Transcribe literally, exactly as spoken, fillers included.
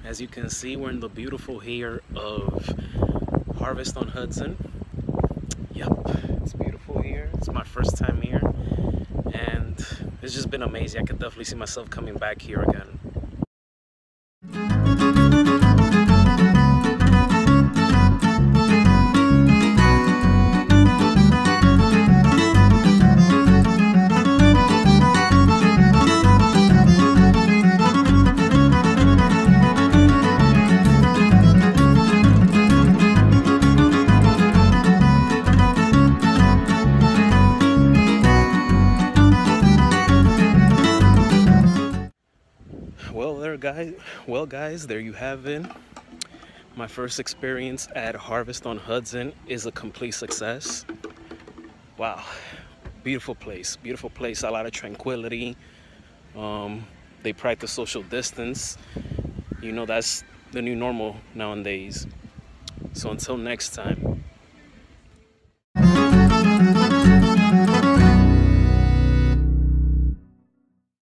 As you can see, we're in the beautiful here of Harvest-On Hudson. Yep, it's beautiful here. It's my first time here, and it's just been amazing. I could definitely see myself coming back here again. Well, there, guys. Well, guys, there you have it. My first experience at Harvest-On Hudson is a complete success. Wow, beautiful place, beautiful place. A lot of tranquility. Um, they practice social distance. You know, that's the new normal nowadays. So until next time.